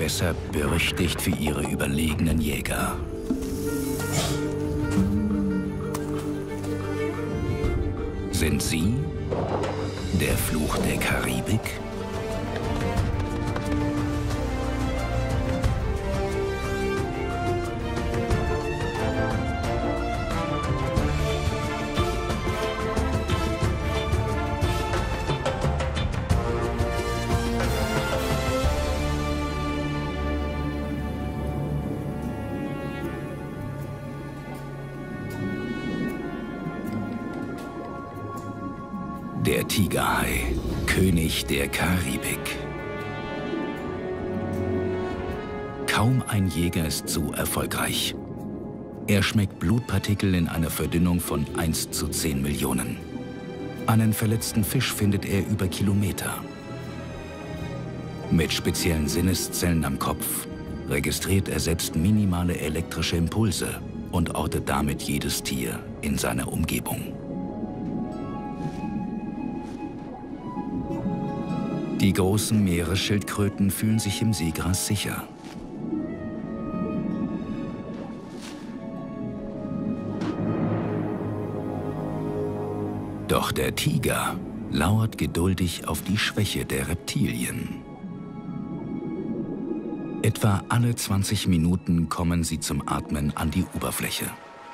besser berüchtigt für ihre überlegenen Jäger. Sind sie der Fluch der Karibik? Der Tigerhai, König der Karibik. Kaum ein Jäger ist so erfolgreich. Er schmeckt Blutpartikel in einer Verdünnung von 1:10 Millionen. Einen verletzten Fisch findet er über Kilometer. Mit speziellen Sinneszellen am Kopf registriert er selbst minimale elektrische Impulse und ortet damit jedes Tier in seiner Umgebung. Die großen Meeresschildkröten fühlen sich im Seegras sicher. Doch der Tiger lauert geduldig auf die Schwäche der Reptilien. Etwa alle 20 Minuten kommen sie zum Atmen an die Oberfläche.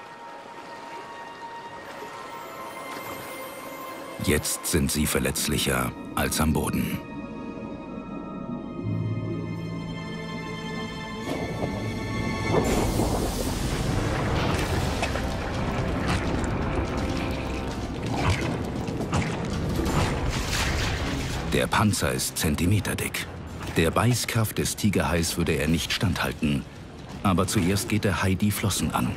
Jetzt sind sie verletzlicher als am Boden. Der Panzer ist zentimeterdick. Der Beißkraft des Tigerhais würde er nicht standhalten. Aber zuerst geht der Hai die Flossen an.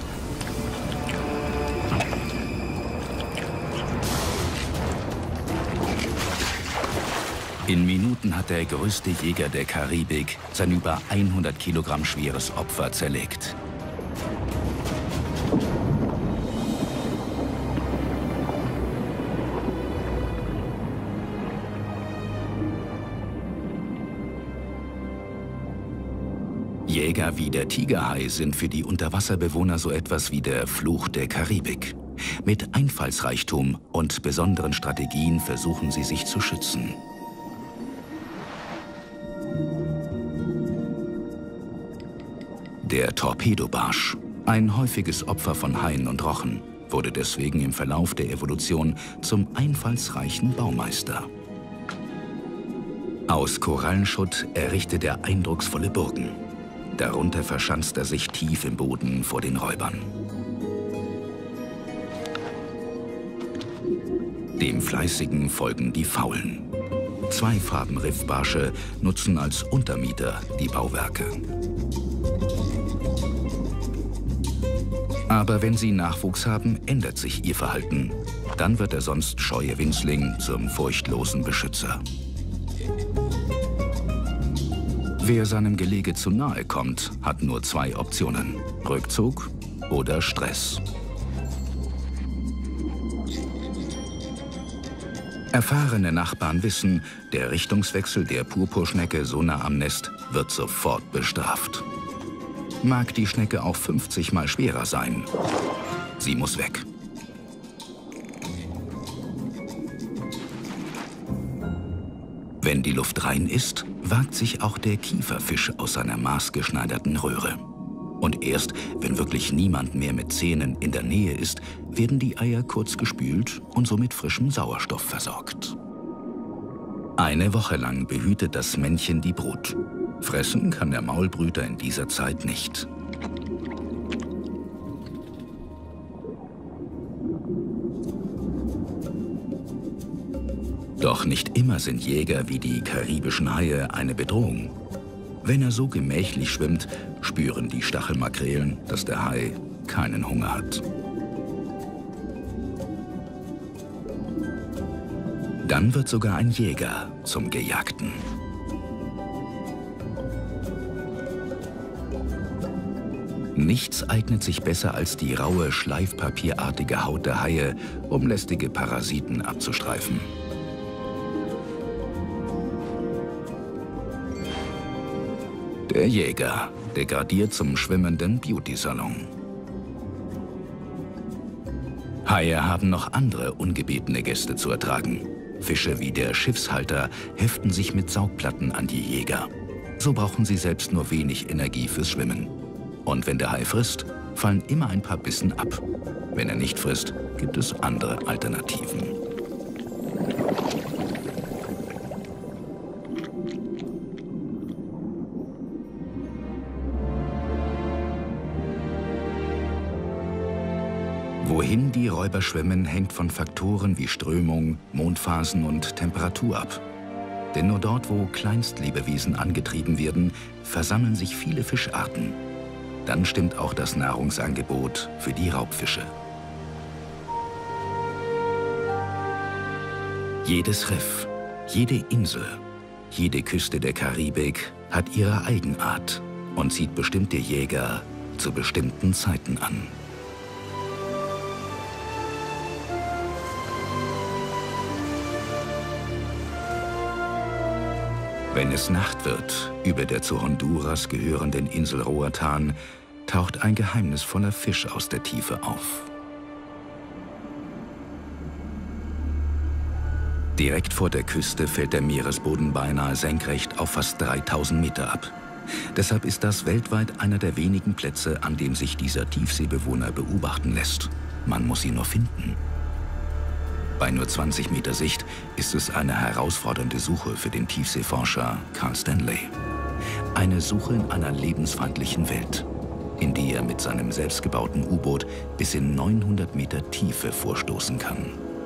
In Minuten hat der größte Jäger der Karibik sein über 100 Kilogramm schweres Opfer zerlegt. Jäger wie der Tigerhai sind für die Unterwasserbewohner so etwas wie der Fluch der Karibik. Mit Einfallsreichtum und besonderen Strategien versuchen sie sich zu schützen. Der Torpedobarsch, ein häufiges Opfer von Haien und Rochen, wurde deswegen im Verlauf der Evolution zum einfallsreichen Baumeister. Aus Korallenschutt errichtet er eindrucksvolle Burgen. Darunter verschanzt er sich tief im Boden vor den Räubern. Dem Fleißigen folgen die Faulen. Zweifarben-Riffbarsche nutzen als Untermieter die Bauwerke. Aber wenn sie Nachwuchs haben, ändert sich ihr Verhalten. Dann wird der sonst scheue Winzling zum furchtlosen Beschützer. Wer seinem Gelege zu nahe kommt, hat nur zwei Optionen: Rückzug oder Stress. Erfahrene Nachbarn wissen, der Richtungswechsel der Purpurschnecke so nah am Nest wird sofort bestraft. Mag die Schnecke auch 50 Mal schwerer sein. Sie muss weg. Wenn die Luft rein ist, wagt sich auch der Kieferfisch aus seiner maßgeschneiderten Röhre. Und erst, wenn wirklich niemand mehr mit Zähnen in der Nähe ist, werden die Eier kurz gespült und so mit frischem Sauerstoff versorgt. Eine Woche lang behütet das Männchen die Brut. Fressen kann der Maulbrüter in dieser Zeit nicht. Doch nicht immer sind Jäger wie die karibischen Haie eine Bedrohung. Wenn er so gemächlich schwimmt, spüren die Stachelmakrelen, dass der Hai keinen Hunger hat. Dann wird sogar ein Jäger zum Gejagten. Nichts eignet sich besser als die raue, schleifpapierartige Haut der Haie, um lästige Parasiten abzustreifen. Der Jäger, degradiert zum schwimmenden Beauty-Salon. Haie haben noch andere ungebetene Gäste zu ertragen. Fische wie der Schiffshalter heften sich mit Saugplatten an die Jäger. So brauchen sie selbst nur wenig Energie fürs Schwimmen. Und wenn der Hai frisst, fallen immer ein paar Bissen ab. Wenn er nicht frisst, gibt es andere Alternativen. Wohin die Räuber schwimmen, hängt von Faktoren wie Strömung, Mondphasen und Temperatur ab. Denn nur dort, wo Kleinstlebewesen angetrieben werden, versammeln sich viele Fischarten. Dann stimmt auch das Nahrungsangebot für die Raubfische. Jedes Riff, jede Insel, jede Küste der Karibik hat ihre Eigenart und zieht bestimmte Jäger zu bestimmten Zeiten an. Wenn es Nacht wird, über der zu Honduras gehörenden Insel Roatán, taucht ein geheimnisvoller Fisch aus der Tiefe auf. Direkt vor der Küste fällt der Meeresboden beinahe senkrecht auf fast 3000 Meter ab. Deshalb ist das weltweit einer der wenigen Plätze, an dem sich dieser Tiefseebewohner beobachten lässt. Man muss ihn nur finden. Bei nur 20 Meter Sicht ist es eine herausfordernde Suche für den Tiefseeforscher Carl Stanley. Eine Suche in einer lebensfeindlichen Welt, in die er mit seinem selbstgebauten U-Boot bis in 900 Meter Tiefe vorstoßen kann.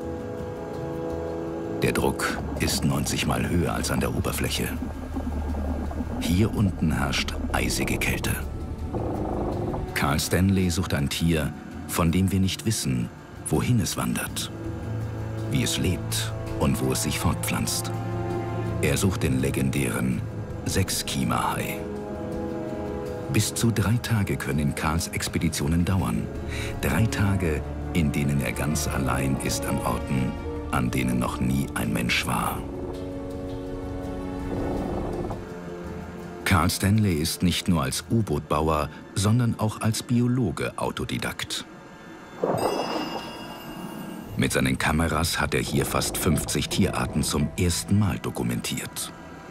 Der Druck ist 90 Mal höher als an der Oberfläche. Hier unten herrscht eisige Kälte. Carl Stanley sucht ein Tier, von dem wir nicht wissen, wohin es wandert, wie es lebt und wo es sich fortpflanzt. Er sucht den legendären Sechskiemerhai. Bis zu 3 Tage können Carls Expeditionen dauern. 3 Tage, in denen er ganz allein ist an Orten, an denen noch nie ein Mensch war. Carl Stanley ist nicht nur als U-Boot-Bauer, sondern auch als Biologe Autodidakt. Mit seinen Kameras hat er hier fast 50 Tierarten zum ersten Mal dokumentiert.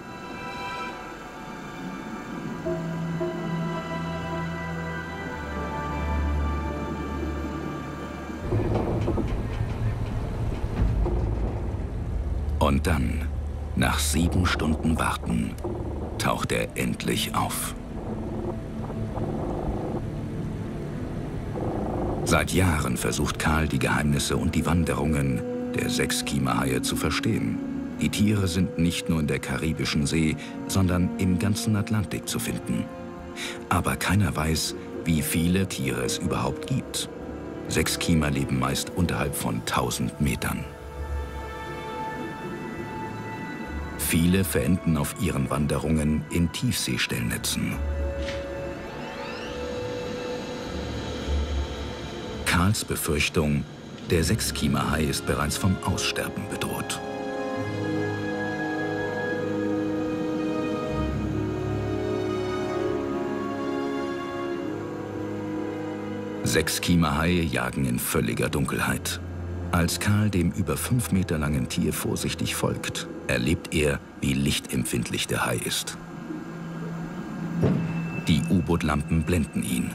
Und dann, nach 7 Stunden Warten, taucht er endlich auf. Seit Jahren versucht Carl, die Geheimnisse und die Wanderungen der Sechskiemerhaie zu verstehen. Die Tiere sind nicht nur in der Karibischen See, sondern im ganzen Atlantik zu finden. Aber keiner weiß, wie viele Tiere es überhaupt gibt. Sechskiemer leben meist unterhalb von 1000 Metern. Viele verenden auf ihren Wanderungen in Tiefseestellnetzen. Carls Befürchtung, der Sechskiemerhai ist bereits vom Aussterben bedroht. Sechskiemerhaie jagen in völliger Dunkelheit. Als Carl dem über 5 Meter langen Tier vorsichtig folgt, erlebt er, wie lichtempfindlich der Hai ist. Die U-Boot-Lampen blenden ihn.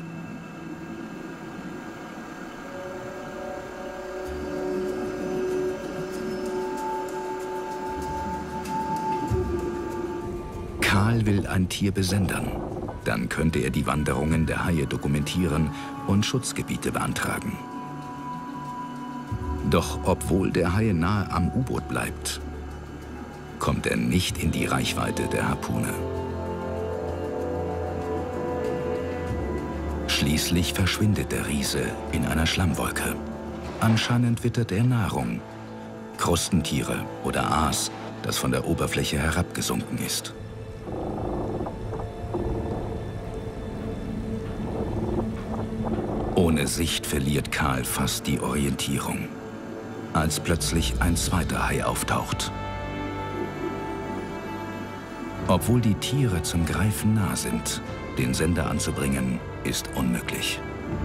Carl will ein Tier besendern. Dann könnte er die Wanderungen der Haie dokumentieren und Schutzgebiete beantragen. Doch obwohl der Hai nahe am U-Boot bleibt, kommt er nicht in die Reichweite der Harpune. Schließlich verschwindet der Riese in einer Schlammwolke. Anscheinend wittert er Nahrung, Krustentiere oder Aas, das von der Oberfläche herabgesunken ist. Ohne Sicht verliert Carl fast die Orientierung, als plötzlich ein zweiter Hai auftaucht. Obwohl die Tiere zum Greifen nah sind, den Sender anzubringen, ist unmöglich.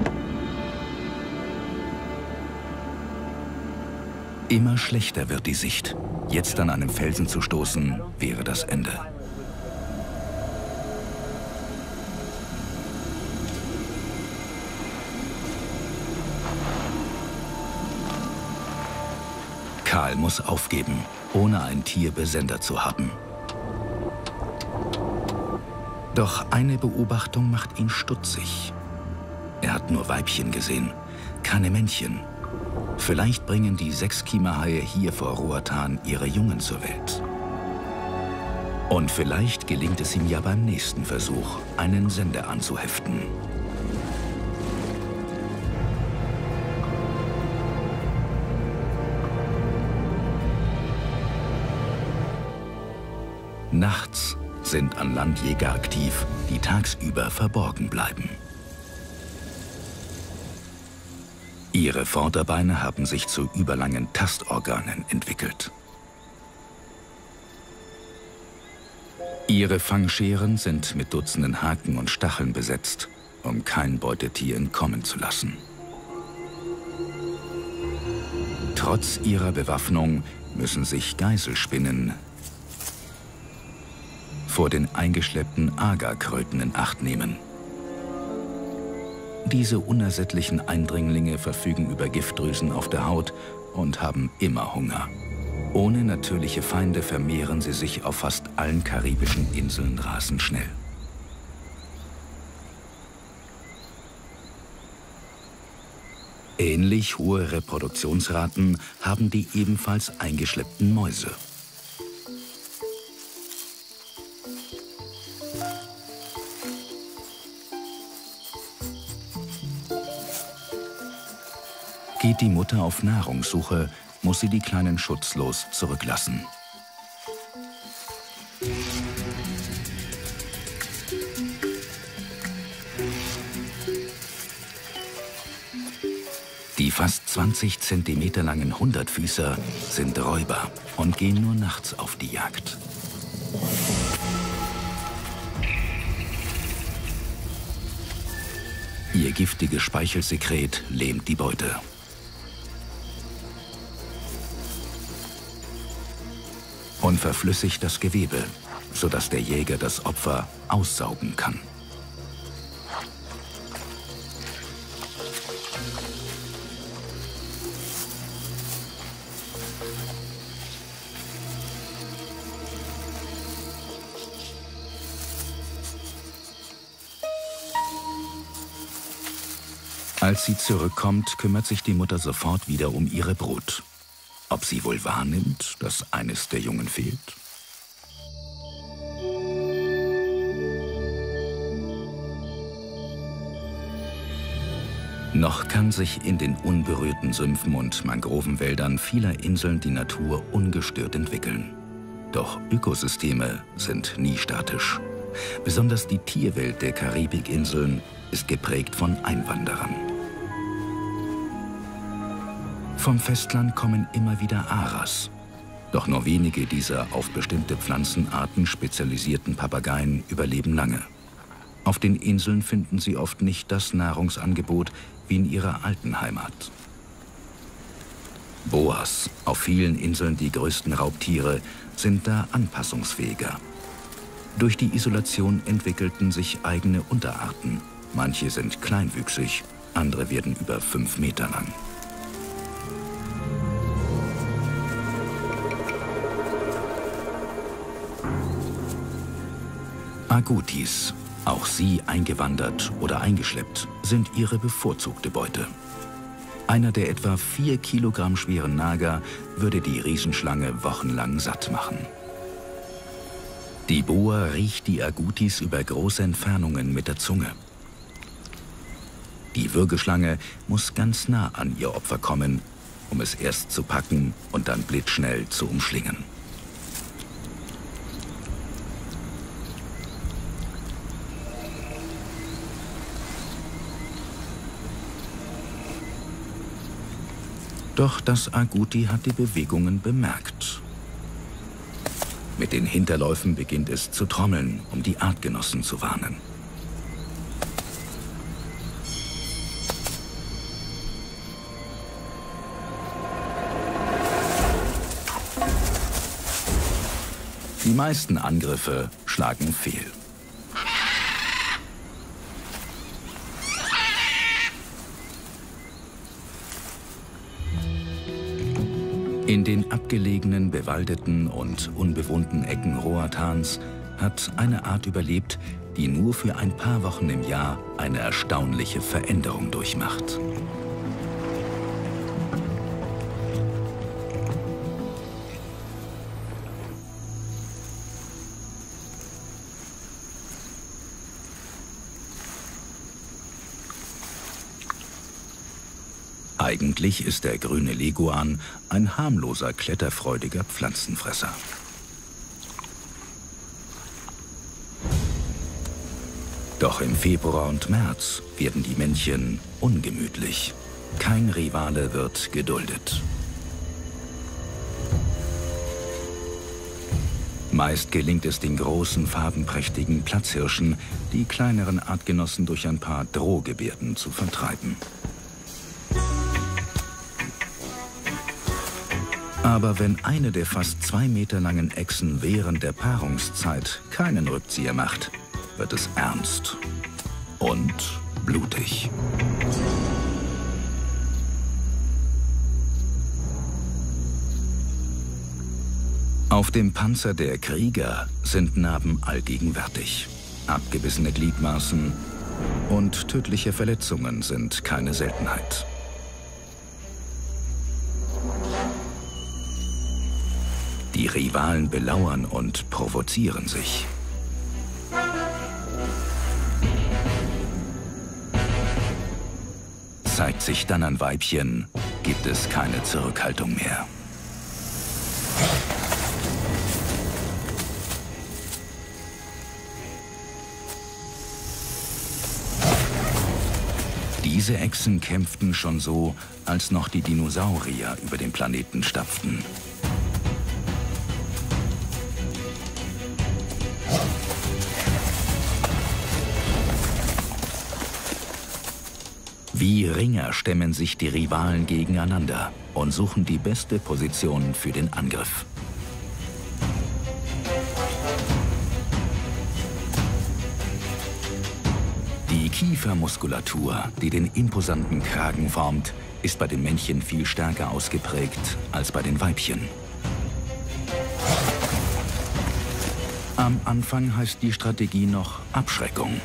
Immer schlechter wird die Sicht. Jetzt an einem Felsen zu stoßen, wäre das Ende. Karl muss aufgeben, ohne ein Tier besendet zu haben. Doch eine Beobachtung macht ihn stutzig. Er hat nur Weibchen gesehen, keine Männchen. Vielleicht bringen die Sechskiemerhaie hier vor Roatan ihre Jungen zur Welt. Und vielleicht gelingt es ihm ja beim nächsten Versuch, einen Sender anzuheften. Nachts sind an Land Jäger aktiv, die tagsüber verborgen bleiben. Ihre Vorderbeine haben sich zu überlangen Tastorganen entwickelt. Ihre Fangscheren sind mit Dutzenden Haken und Stacheln besetzt, um kein Beutetier entkommen zu lassen. Trotz ihrer Bewaffnung müssen sich Geiselspinnen vor den eingeschleppten Agarkröten in Acht nehmen. Diese unersättlichen Eindringlinge verfügen über Giftdrüsen auf der Haut und haben immer Hunger. Ohne natürliche Feinde vermehren sie sich auf fast allen karibischen Inseln rasend schnell. Ähnlich hohe Reproduktionsraten haben die ebenfalls eingeschleppten Mäuse. Geht die Mutter auf Nahrungssuche, muss sie die Kleinen schutzlos zurücklassen. Die fast 20 Zentimeter langen Hundertfüßer sind Räuber und gehen nur nachts auf die Jagd. Ihr giftiges Speichelsekret lähmt die Beute. Und verflüssigt das Gewebe, sodass der Jäger das Opfer aussaugen kann. Als sie zurückkommt, kümmert sich die Mutter sofort wieder um ihre Brut. Ob sie wohl wahrnimmt, dass eines der Jungen fehlt? Noch kann sich in den unberührten Sümpfen und Mangrovenwäldern vieler Inseln die Natur ungestört entwickeln. Doch Ökosysteme sind nie statisch. Besonders die Tierwelt der Karibikinseln ist geprägt von Einwanderern. Vom Festland kommen immer wieder Aras. Doch nur wenige dieser auf bestimmte Pflanzenarten spezialisierten Papageien überleben lange. Auf den Inseln finden sie oft nicht das Nahrungsangebot wie in ihrer alten Heimat. Boas, auf vielen Inseln die größten Raubtiere, sind da anpassungsfähiger. Durch die Isolation entwickelten sich eigene Unterarten. Manche sind kleinwüchsig, andere werden über 5 Meter lang. Agutis, auch sie eingewandert oder eingeschleppt, sind ihre bevorzugte Beute. Einer der etwa 4 Kilogramm schweren Nager würde die Riesenschlange wochenlang satt machen. Die Boa riecht die Agutis über große Entfernungen mit der Zunge. Die Würgeschlange muss ganz nah an ihr Opfer kommen, um es erst zu packen und dann blitzschnell zu umschlingen. Doch das Aguti hat die Bewegungen bemerkt. Mit den Hinterläufen beginnt es zu trommeln, um die Artgenossen zu warnen. Die meisten Angriffe schlagen fehl. In den abgelegenen, bewaldeten und unbewohnten Ecken Roathans hat eine Art überlebt, die nur für ein paar Wochen im Jahr eine erstaunliche Veränderung durchmacht. Eigentlich ist der grüne Leguan ein harmloser, kletterfreudiger Pflanzenfresser. Doch im Februar und März werden die Männchen ungemütlich. Kein Rivale wird geduldet. Meist gelingt es den großen, farbenprächtigen Platzhirschen, die kleineren Artgenossen durch ein paar Drohgebärden zu vertreiben. Aber wenn eine der fast 2 Meter langen Echsen während der Paarungszeit keinen Rückzieher macht, wird es ernst und blutig. Auf dem Panzer der Krieger sind Narben allgegenwärtig. Abgebissene Gliedmaßen und tödliche Verletzungen sind keine Seltenheit. Die Rivalen belauern und provozieren sich. Zeigt sich dann ein Weibchen, gibt es keine Zurückhaltung mehr. Diese Echsen kämpften schon so, als noch die Dinosaurier über den Planeten stapften. Wie Ringer stemmen sich die Rivalen gegeneinander und suchen die beste Position für den Angriff. Die Kiefermuskulatur, die den imposanten Kragen formt, ist bei den Männchen viel stärker ausgeprägt als bei den Weibchen. Am Anfang heißt die Strategie noch Abschreckung.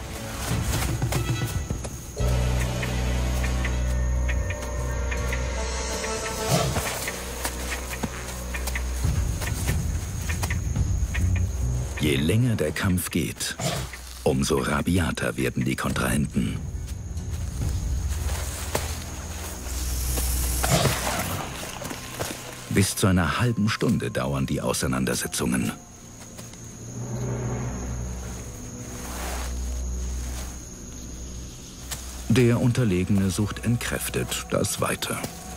Je länger der Kampf geht, umso rabiater werden die Kontrahenten. Bis zu einer halben Stunde dauern die Auseinandersetzungen. Der Unterlegene sucht entkräftet das Weite.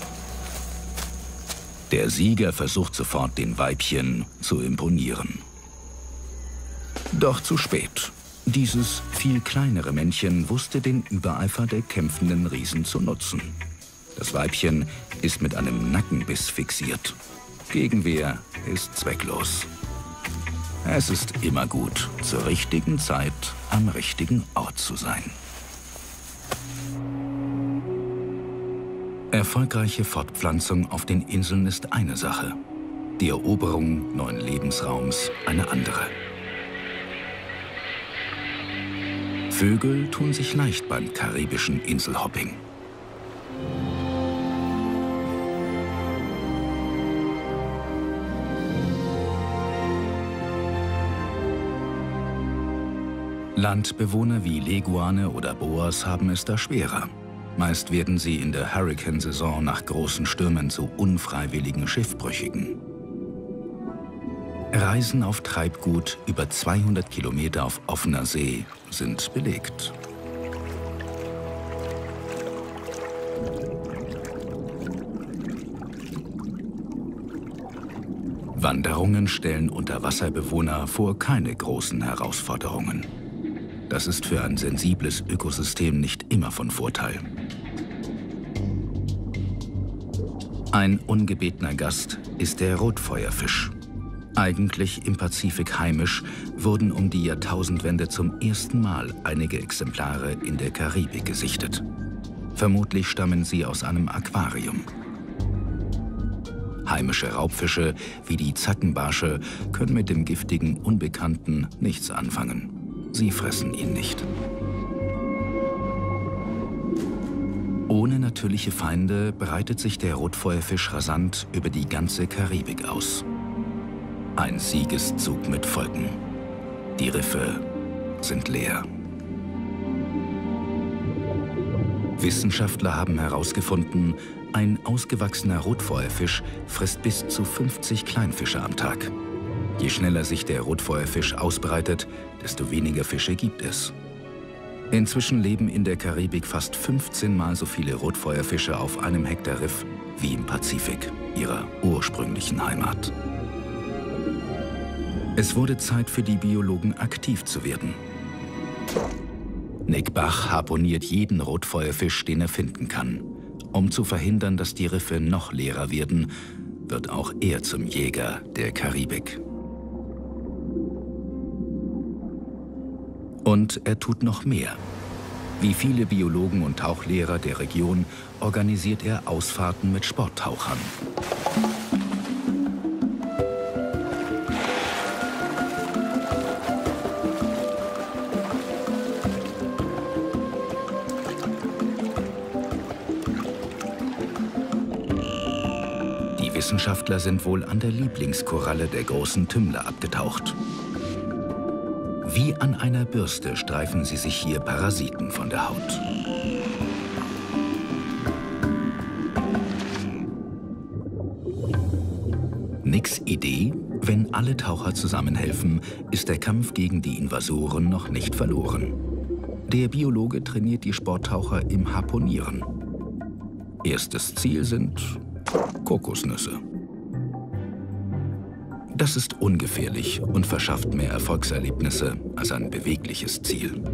Der Sieger versucht sofort, den Weibchen zu imponieren. Doch zu spät. Dieses viel kleinere Männchen wusste den Übereifer der kämpfenden Riesen zu nutzen. Das Weibchen ist mit einem Nackenbiss fixiert. Gegenwehr ist zwecklos. Es ist immer gut, zur richtigen Zeit am richtigen Ort zu sein. Erfolgreiche Fortpflanzung auf den Inseln ist eine Sache, die Eroberung neuen Lebensraums eine andere. Vögel tun sich leicht beim karibischen Inselhopping. Landbewohner wie Leguane oder Boas haben es da schwerer. Meist werden sie in der Hurrikansaison nach großen Stürmen zu unfreiwilligen Schiffbrüchigen. Reisen auf Treibgut über 200 Kilometer auf offener See sind belegt. Wanderungen stellen Unterwasserbewohner vor keine großen Herausforderungen. Das ist für ein sensibles Ökosystem nicht immer von Vorteil. Ein ungebetener Gast ist der Rotfeuerfisch. Eigentlich im Pazifik heimisch, wurden um die Jahrtausendwende zum ersten Mal einige Exemplare in der Karibik gesichtet. Vermutlich stammen sie aus einem Aquarium. Heimische Raubfische wie die Zackenbarsche können mit dem giftigen Unbekannten nichts anfangen. Sie fressen ihn nicht. Ohne natürliche Feinde breitet sich der Rotfeuerfisch rasant über die ganze Karibik aus. Ein Siegeszug mit Folgen. Die Riffe sind leer. Wissenschaftler haben herausgefunden, ein ausgewachsener Rotfeuerfisch frisst bis zu 50 Kleinfische am Tag. Je schneller sich der Rotfeuerfisch ausbreitet, desto weniger Fische gibt es. Inzwischen leben in der Karibik fast 15 Mal so viele Rotfeuerfische auf einem Hektar Riff wie im Pazifik, ihrer ursprünglichen Heimat. Es wurde Zeit für die Biologen, aktiv zu werden. Nick Bach harpuniert jeden Rotfeuerfisch, den er finden kann. Um zu verhindern, dass die Riffe noch leerer werden, wird auch er zum Jäger der Karibik. Und er tut noch mehr. Wie viele Biologen und Tauchlehrer der Region organisiert er Ausfahrten mit Sporttauchern. Die Wissenschaftler sind wohl an der Lieblingskoralle der großen Tümmler abgetaucht. Wie an einer Bürste streifen sie sich hier Parasiten von der Haut. Nicks Idee: Wenn alle Taucher zusammenhelfen, ist der Kampf gegen die Invasoren noch nicht verloren. Der Biologe trainiert die Sporttaucher im Harpunieren. Erstes Ziel sind Kokosnüsse. Das ist ungefährlich und verschafft mehr Erfolgserlebnisse als ein bewegliches Ziel.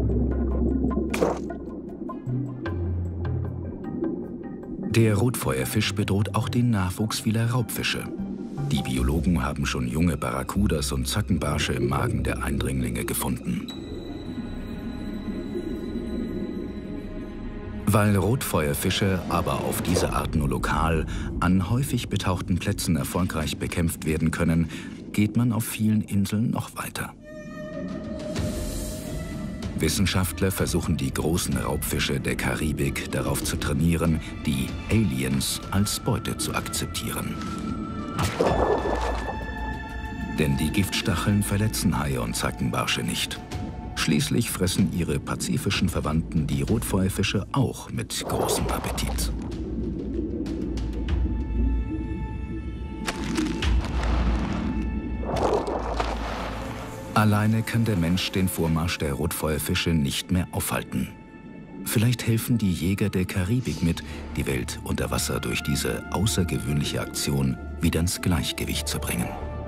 Der Rotfeuerfisch bedroht auch den Nachwuchs vieler Raubfische. Die Biologen haben schon junge Barracudas und Zackenbarsche im Magen der Eindringlinge gefunden. Weil Rotfeuerfische aber auf diese Art nur lokal an häufig betauchten Plätzen erfolgreich bekämpft werden können, geht man auf vielen Inseln noch weiter. Wissenschaftler versuchen die großen Raubfische der Karibik darauf zu trainieren, die Aliens als Beute zu akzeptieren. Denn die Giftstacheln verletzen Haie und Zackenbarsche nicht. Schließlich fressen ihre pazifischen Verwandten die Rotfeuerfische auch mit großem Appetit. Alleine kann der Mensch den Vormarsch der Rotfeuerfische nicht mehr aufhalten. Vielleicht helfen die Jäger der Karibik mit, die Welt unter Wasser durch diese außergewöhnliche Aktion wieder ins Gleichgewicht zu bringen.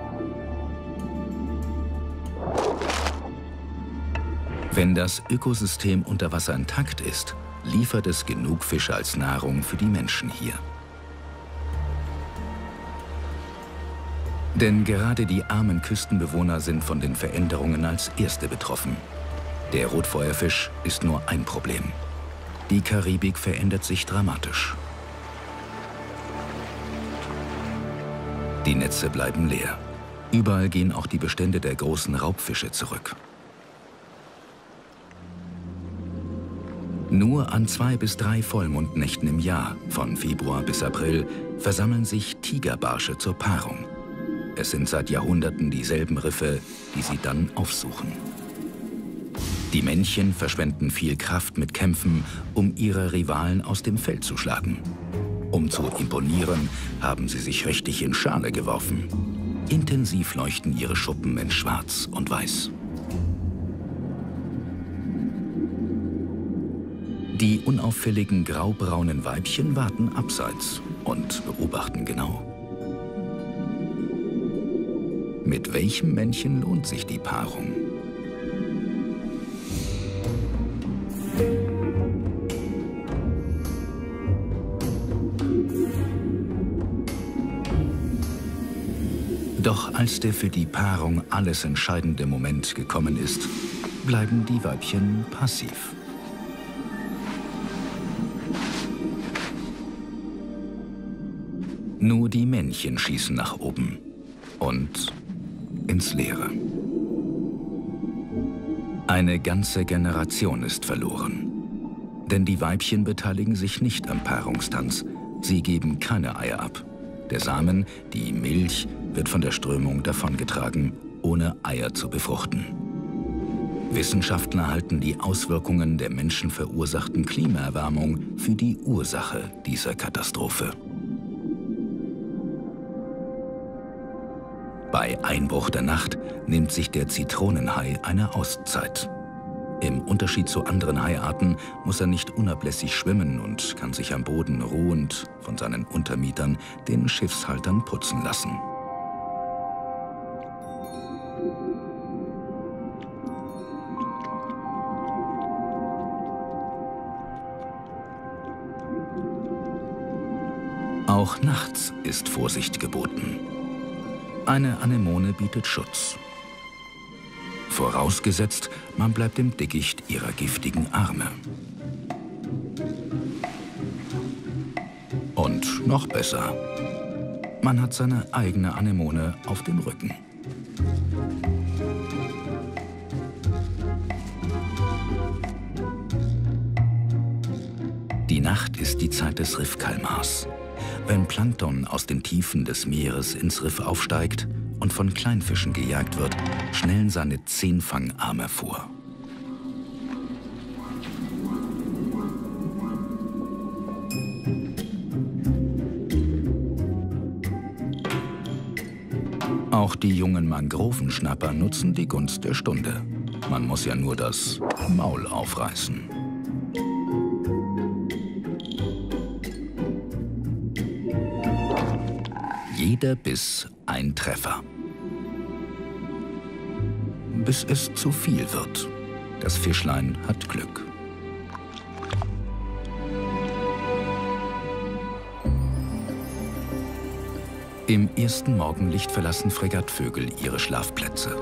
Wenn das Ökosystem unter Wasser intakt ist, liefert es genug Fische als Nahrung für die Menschen hier. Denn gerade die armen Küstenbewohner sind von den Veränderungen als Erste betroffen. Der Rotfeuerfisch ist nur ein Problem. Die Karibik verändert sich dramatisch. Die Netze bleiben leer. Überall gehen auch die Bestände der großen Raubfische zurück. Nur an 2 bis 3 Vollmondnächten im Jahr, von Februar bis April, versammeln sich Tigerbarsche zur Paarung. Es sind seit Jahrhunderten dieselben Riffe, die sie dann aufsuchen. Die Männchen verschwenden viel Kraft mit Kämpfen, um ihre Rivalen aus dem Feld zu schlagen. Um zu imponieren, haben sie sich richtig in Schale geworfen. Intensiv leuchten ihre Schuppen in Schwarz und Weiß. Die unauffälligen graubraunen Weibchen warten abseits und beobachten genau. Mit welchem Männchen lohnt sich die Paarung? Doch als der für die Paarung alles entscheidende Moment gekommen ist, bleiben die Weibchen passiv. Nur die Männchen schießen nach oben und ins Leere. Eine ganze Generation ist verloren. Denn die Weibchen beteiligen sich nicht am Paarungstanz. Sie geben keine Eier ab. Der Samen, die Milch, wird von der Strömung davongetragen, ohne Eier zu befruchten. Wissenschaftler halten die Auswirkungen der menschenverursachten Klimaerwärmung für die Ursache dieser Katastrophe. Bei Einbruch der Nacht nimmt sich der Zitronenhai eine Auszeit. Im Unterschied zu anderen Haiarten muss er nicht unablässig schwimmen und kann sich am Boden ruhend von seinen Untermietern, den Schiffshaltern, putzen lassen. Auch nachts ist Vorsicht geboten. Eine Anemone bietet Schutz. Vorausgesetzt, man bleibt im Dickicht ihrer giftigen Arme. Und noch besser, man hat seine eigene Anemone auf dem Rücken. Die Nacht ist die Zeit des Riffkalmars. Wenn Plankton aus den Tiefen des Meeres ins Riff aufsteigt und von Kleinfischen gejagt wird, schnellen seine 10 Fangarme vor. Auch die jungen Mangrovenschnapper nutzen die Gunst der Stunde. Man muss ja nur das Maul aufreißen. Jeder Biss ein Treffer. Bis es zu viel wird. Das Fischlein hat Glück. Im ersten Morgenlicht verlassen Fregattvögel ihre Schlafplätze.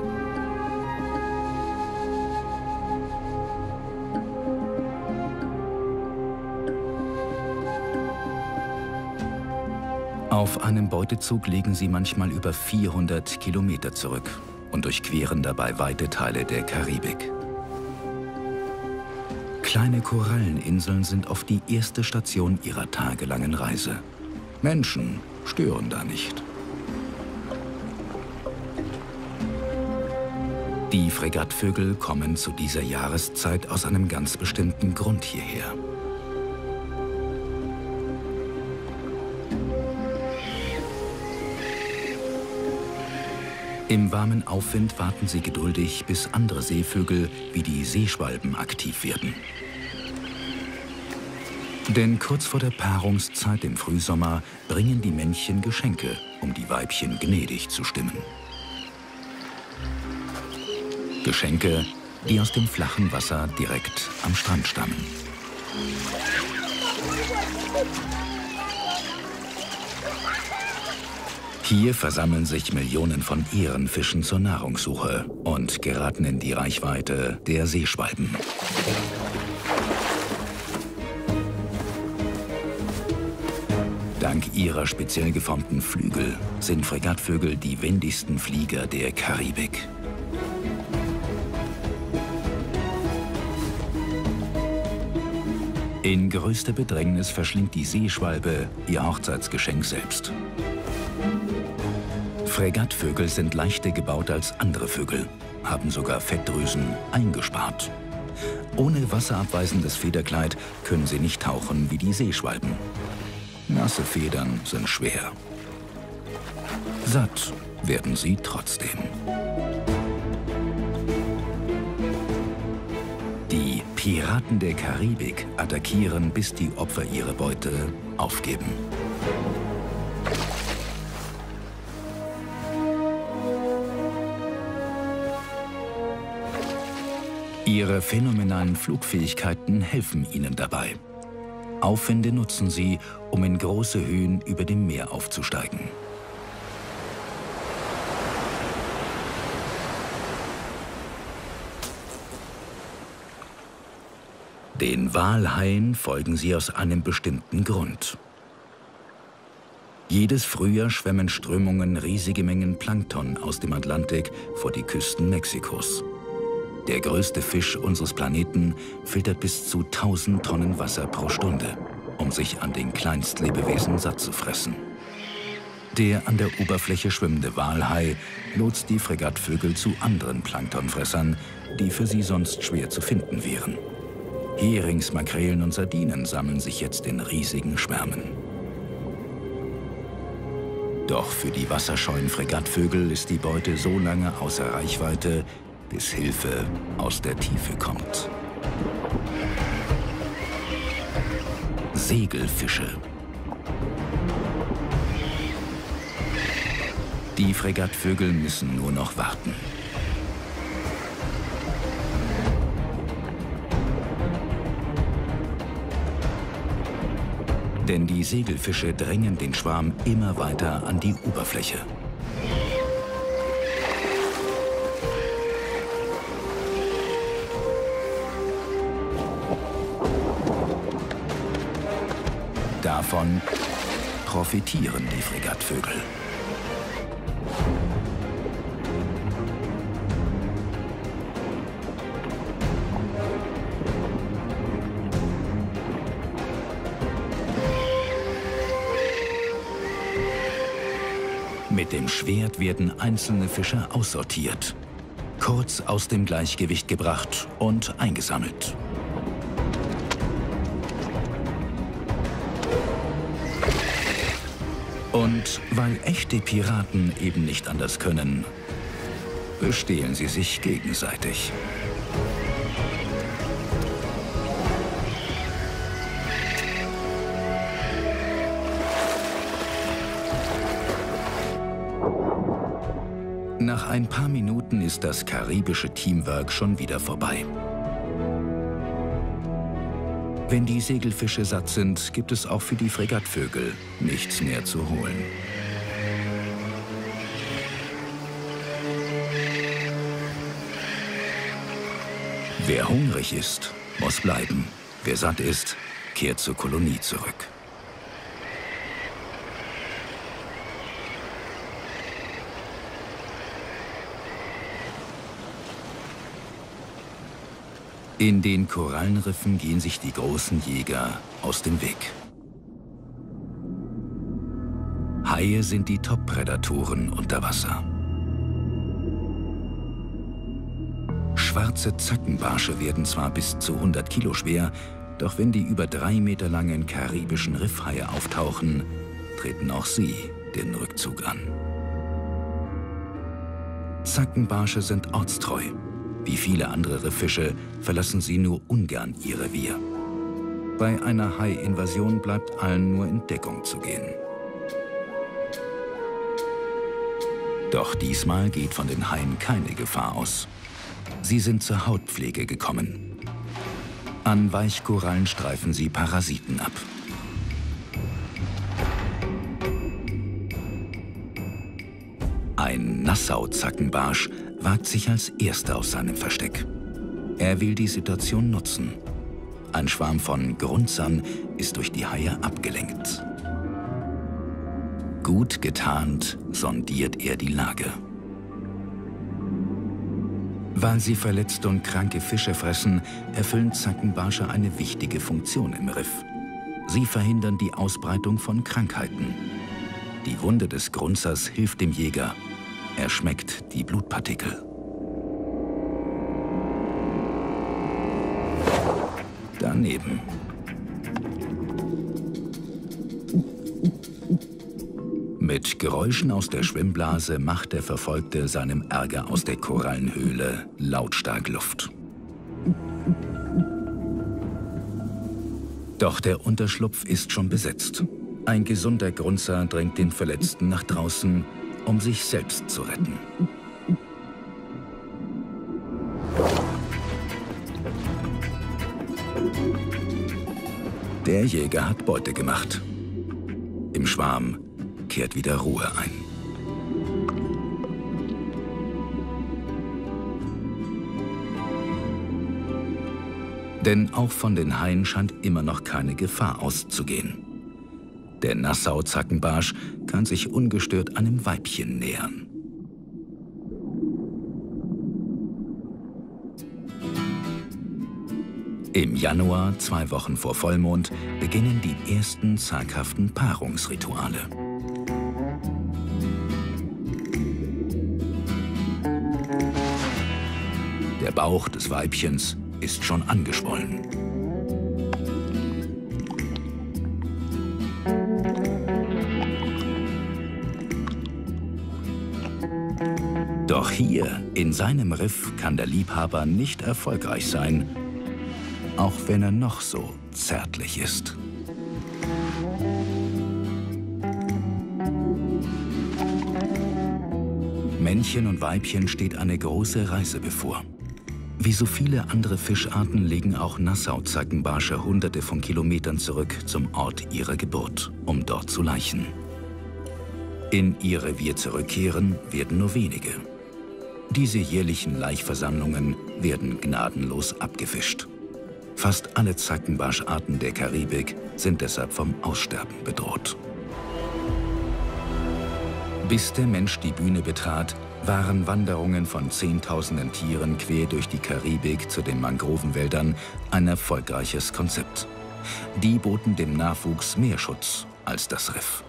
Auf einem Beutezug legen sie manchmal über 400 Kilometer zurück und durchqueren dabei weite Teile der Karibik. Kleine Koralleninseln sind oft die erste Station ihrer tagelangen Reise. Menschen stören da nicht. Die Fregattvögel kommen zu dieser Jahreszeit aus einem ganz bestimmten Grund hierher. Im warmen Aufwind warten sie geduldig, bis andere Seevögel wie die Seeschwalben aktiv werden. Denn kurz vor der Paarungszeit im Frühsommer bringen die Männchen Geschenke, um die Weibchen gnädig zu stimmen. Geschenke, die aus dem flachen Wasser direkt am Strand stammen. Hier versammeln sich Millionen von Ehrenfischen zur Nahrungssuche und geraten in die Reichweite der Seeschwalben. Dank ihrer speziell geformten Flügel sind Fregattvögel die wendigsten Flieger der Karibik. In größter Bedrängnis verschlingt die Seeschwalbe ihr Hochzeitsgeschenk selbst. Fregattvögel sind leichter gebaut als andere Vögel, haben sogar Fettdrüsen eingespart. Ohne wasserabweisendes Federkleid können sie nicht tauchen wie die Seeschwalben. Nasse Federn sind schwer. Satt werden sie trotzdem. Die Piraten der Karibik attackieren, bis die Opfer ihre Beute aufgeben. Ihre phänomenalen Flugfähigkeiten helfen ihnen dabei. Aufwinde nutzen sie, um in große Höhen über dem Meer aufzusteigen. Den Walhaien folgen sie aus einem bestimmten Grund. Jedes Frühjahr schwemmen Strömungen riesige Mengen Plankton aus dem Atlantik vor die Küsten Mexikos. Der größte Fisch unseres Planeten filtert bis zu 1000 Tonnen Wasser pro Stunde, um sich an den Kleinstlebewesen satt zu fressen. Der an der Oberfläche schwimmende Walhai lotst die Fregattvögel zu anderen Planktonfressern, die für sie sonst schwer zu finden wären. Herings, Makrelen und Sardinen sammeln sich jetzt in riesigen Schwärmen. Doch für die wasserscheuen Fregattvögel ist die Beute so lange außer Reichweite, bis Hilfe aus der Tiefe kommt. Segelfische. Die Fregattvögel müssen nur noch warten. Denn die Segelfische drängen den Schwarm immer weiter an die Oberfläche. Davon profitieren die Fregattvögel. Mit dem Schwert werden einzelne Fische aussortiert, kurz aus dem Gleichgewicht gebracht und eingesammelt. Und weil echte Piraten eben nicht anders können, bestehlen sie sich gegenseitig. Nach ein paar Minuten ist das karibische Teamwork schon wieder vorbei. Wenn die Segelfische satt sind, gibt es auch für die Fregattvögel nichts mehr zu holen. Wer hungrig ist, muss bleiben. Wer satt ist, kehrt zur Kolonie zurück. In den Korallenriffen gehen sich die großen Jäger aus dem Weg. Haie sind die Top-Prädatoren unter Wasser. Schwarze Zackenbarsche werden zwar bis zu 100 Kilo schwer, doch wenn die über 3 Meter langen karibischen Riffhaie auftauchen, treten auch sie den Rückzug an. Zackenbarsche sind ortstreu. Wie viele andere Rifffische verlassen sie nur ungern ihr Revier. Bei einer Hai-Invasion bleibt allen nur in Deckung zu gehen. Doch diesmal geht von den Haien keine Gefahr aus. Sie sind zur Hautpflege gekommen. An Weichkorallen streifen sie Parasiten ab. Ein Nassau-Zackenbarsch wagt sich als erster aus seinem Versteck. Er will die Situation nutzen. Ein Schwarm von Grunzern ist durch die Haie abgelenkt. Gut getarnt sondiert er die Lage. Weil sie verletzte und kranke Fische fressen, erfüllen Zackenbarsche eine wichtige Funktion im Riff. Sie verhindern die Ausbreitung von Krankheiten. Die Wunde des Grunzers hilft dem Jäger. Er schmeckt die Blutpartikel. Daneben. Mit Geräuschen aus der Schwimmblase macht der Verfolgte seinem Ärger aus der Korallenhöhle lautstark Luft. Doch der Unterschlupf ist schon besetzt. Ein gesunder Grunzer drängt den Verletzten nach draußen, um sich selbst zu retten. Der Jäger hat Beute gemacht. Im Schwarm kehrt wieder Ruhe ein. Denn auch von den Haien scheint immer noch keine Gefahr auszugehen. Der Nassau-Zackenbarsch kann sich ungestört einem Weibchen nähern. Im Januar, 2 Wochen vor Vollmond, beginnen die ersten zaghaften Paarungsrituale. Der Bauch des Weibchens ist schon angeschwollen. Doch hier, in seinem Riff, kann der Liebhaber nicht erfolgreich sein, auch wenn er noch so zärtlich ist. Männchen und Weibchen steht eine große Reise bevor. Wie so viele andere Fischarten legen auch Nassau-Zackenbarsche Hunderte von Kilometern zurück zum Ort ihrer Geburt, um dort zu laichen. In ihr Revier zurückkehren werden nur wenige. Diese jährlichen Laichversammlungen werden gnadenlos abgefischt. Fast alle Zackenbarscharten der Karibik sind deshalb vom Aussterben bedroht. Bis der Mensch die Bühne betrat, waren Wanderungen von Zehntausenden Tieren quer durch die Karibik zu den Mangrovenwäldern ein erfolgreiches Konzept. Die boten dem Nachwuchs mehr Schutz als das Riff.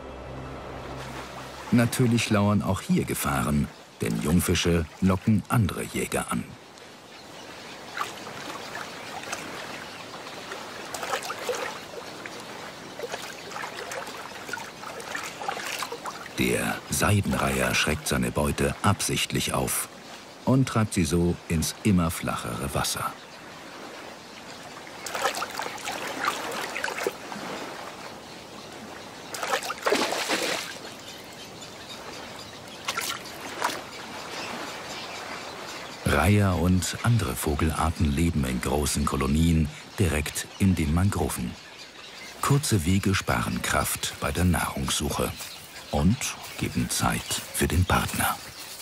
Natürlich lauern auch hier Gefahren, denn Jungfische locken andere Jäger an. Der Seidenreiher schreckt seine Beute absichtlich auf und treibt sie so ins immer flachere Wasser. Reiher und andere Vogelarten leben in großen Kolonien direkt in den Mangroven. Kurze Wege sparen Kraft bei der Nahrungssuche und geben Zeit für den Partner.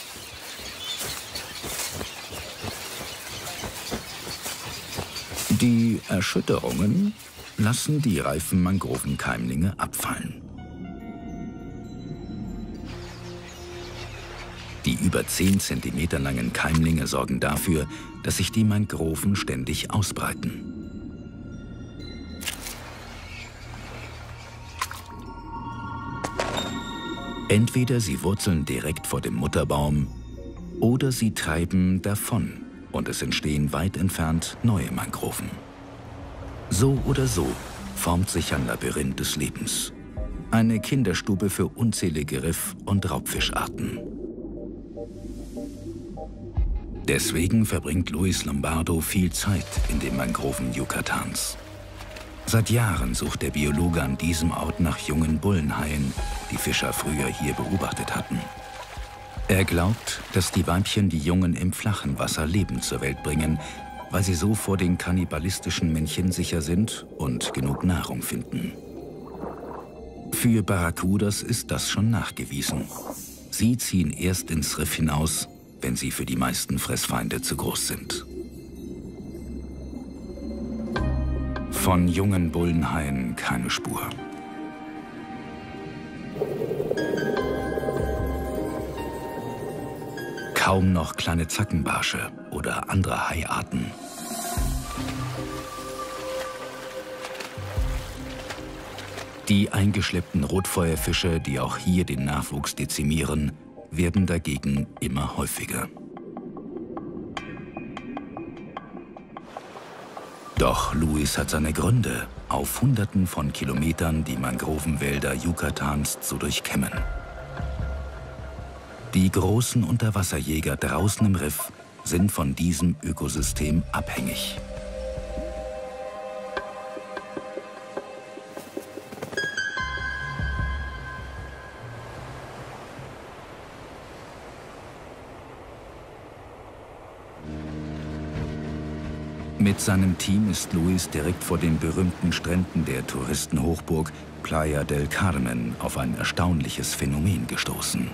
Die Erschütterungen lassen die reifen Mangrovenkeimlinge abfallen. Die über 10 Zentimeter langen Keimlinge sorgen dafür, dass sich die Mangroven ständig ausbreiten. Entweder sie wurzeln direkt vor dem Mutterbaum oder sie treiben davon und es entstehen weit entfernt neue Mangroven. So oder so formt sich ein Labyrinth des Lebens. Eine Kinderstube für unzählige Riff- und Raubfischarten. Deswegen verbringt Luis Lombardo viel Zeit in den Mangroven Yucatans. Seit Jahren sucht der Biologe an diesem Ort nach jungen Bullenhaien, die Fischer früher hier beobachtet hatten. Er glaubt, dass die Weibchen die Jungen im flachen Wasser lebend zur Welt bringen, weil sie so vor den kannibalistischen Männchen sicher sind und genug Nahrung finden. Für Barracudas ist das schon nachgewiesen. Sie ziehen erst ins Riff hinaus, wenn sie für die meisten Fressfeinde zu groß sind. Von jungen Bullenhaien keine Spur. Kaum noch kleine Zackenbarsche oder andere Haiarten. Die eingeschleppten Rotfeuerfische, die auch hier den Nachwuchs dezimieren, werden dagegen immer häufiger. Doch Luis hat seine Gründe, auf Hunderten von Kilometern die Mangrovenwälder Yucatans zu durchkämmen. Die großen Unterwasserjäger draußen im Riff sind von diesem Ökosystem abhängig. Mit seinem Team ist Luis direkt vor den berühmten Stränden der Touristenhochburg Playa del Carmen auf ein erstaunliches Phänomen gestoßen.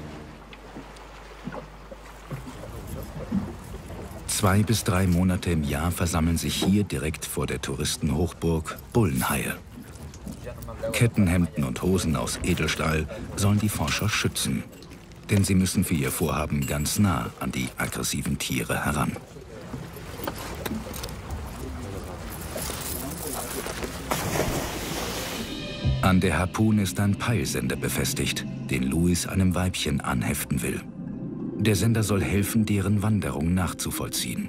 2 bis 3 Monate im Jahr versammeln sich hier direkt vor der Touristenhochburg Bullenhaie. Kettenhemden und Hosen aus Edelstahl sollen die Forscher schützen. Denn sie müssen für ihr Vorhaben ganz nah an die aggressiven Tiere heran. An der Harpune ist ein Peilsender befestigt, den Luis einem Weibchen anheften will. Der Sender soll helfen, deren Wanderung nachzuvollziehen.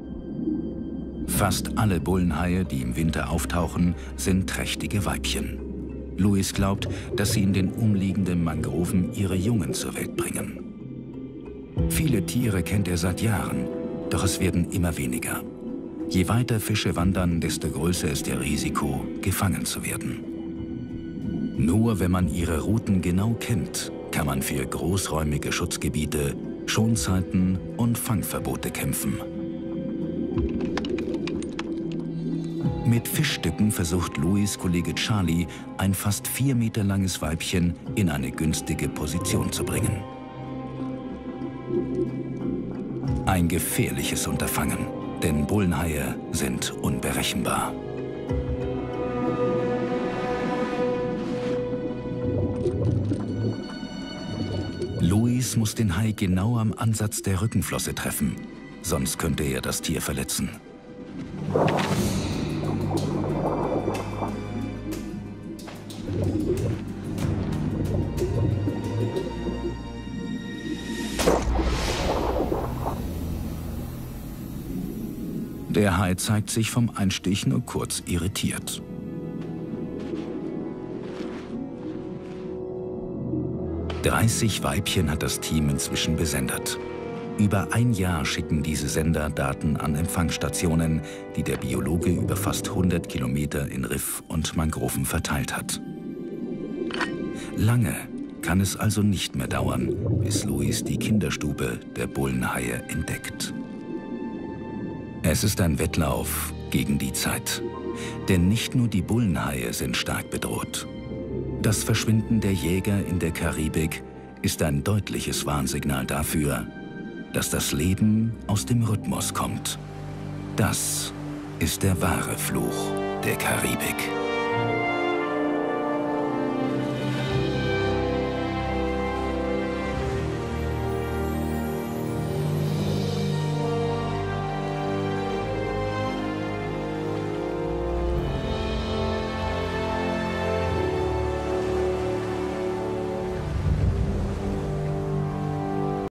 Fast alle Bullenhaie, die im Winter auftauchen, sind trächtige Weibchen. Luis glaubt, dass sie in den umliegenden Mangroven ihre Jungen zur Welt bringen. Viele Tiere kennt er seit Jahren, doch es werden immer weniger. Je weiter Fische wandern, desto größer ist ihr Risiko, gefangen zu werden. Nur wenn man ihre Routen genau kennt, kann man für großräumige Schutzgebiete, Schonzeiten und Fangverbote kämpfen. Mit Fischstücken versucht Luis' Kollege Charlie, ein fast 4 Meter langes Weibchen in eine günstige Position zu bringen. Ein gefährliches Unterfangen, denn Bullenhaie sind unberechenbar. Luis muss den Hai genau am Ansatz der Rückenflosse treffen, sonst könnte er das Tier verletzen. Der Hai zeigt sich vom Einstich nur kurz irritiert. "30 Weibchen hat das Team inzwischen besendet. Über ein Jahr schicken diese Sender Daten an Empfangsstationen, die der Biologe über fast 100 Kilometer in Riff und Mangroven verteilt hat. Lange kann es also nicht mehr dauern, bis Luis die Kinderstube der Bullenhaie entdeckt. Es ist ein Wettlauf gegen die Zeit. Denn nicht nur die Bullenhaie sind stark bedroht. Das Verschwinden der Jäger in der Karibik ist ein deutliches Warnsignal dafür, dass das Leben aus dem Rhythmus kommt. Das ist der wahre Fluch der Karibik.